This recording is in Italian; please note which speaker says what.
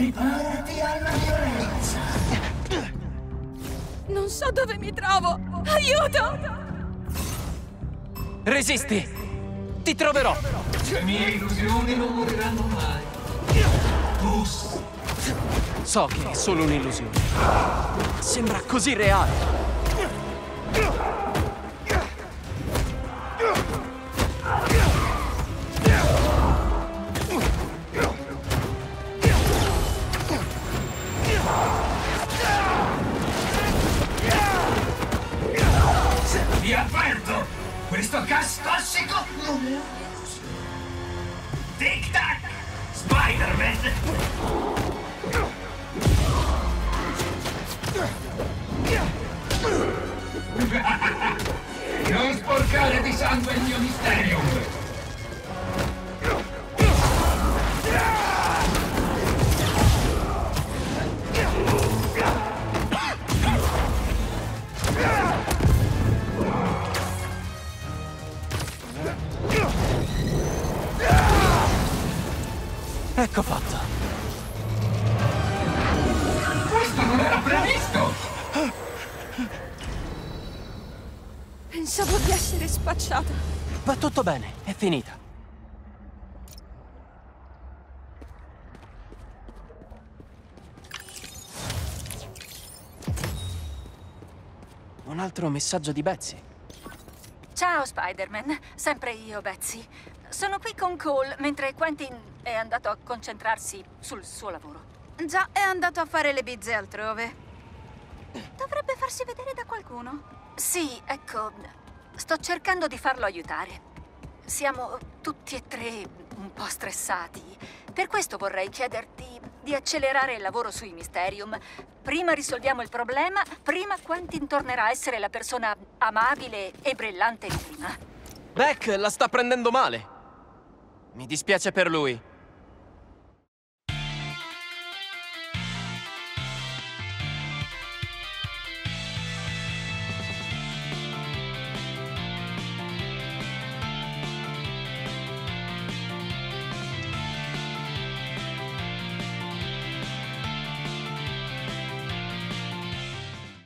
Speaker 1: Preparati alla violenza.
Speaker 2: Non so dove mi trovo! Aiuto!
Speaker 3: Resisti! Ti troverò!
Speaker 1: Le mie illusioni non moriranno mai. Bus.
Speaker 3: So che è solo un'illusione. Sembra così reale.
Speaker 1: Vi avverto! Questo gas tossico non è un'illusione. Tic tac! Spider-Man! Non sporcare di sangue il mio Mysterium!
Speaker 3: Ecco fatto.
Speaker 1: Questo non era previsto!
Speaker 2: Pensavo di essere spacciata.
Speaker 3: Va tutto bene, è finita. Un altro messaggio di Betsy.
Speaker 4: Ciao, Spider-Man. Sempre io, Betsy. Sono qui con Cole, mentre Quentin è andato a concentrarsi sul suo lavoro.
Speaker 5: Già, è andato a fare le bizze altrove.
Speaker 4: Dovrebbe farsi vedere da qualcuno. Sì, ecco, sto cercando di farlo aiutare. Siamo tutti e tre un po' stressati. Per questo vorrei chiederti di accelerare il lavoro sui Mysterium. Prima risolviamo il problema, prima Quentin tornerà a essere la persona amabile e brillante di prima.
Speaker 3: Beck la sta prendendo male. Mi dispiace per lui.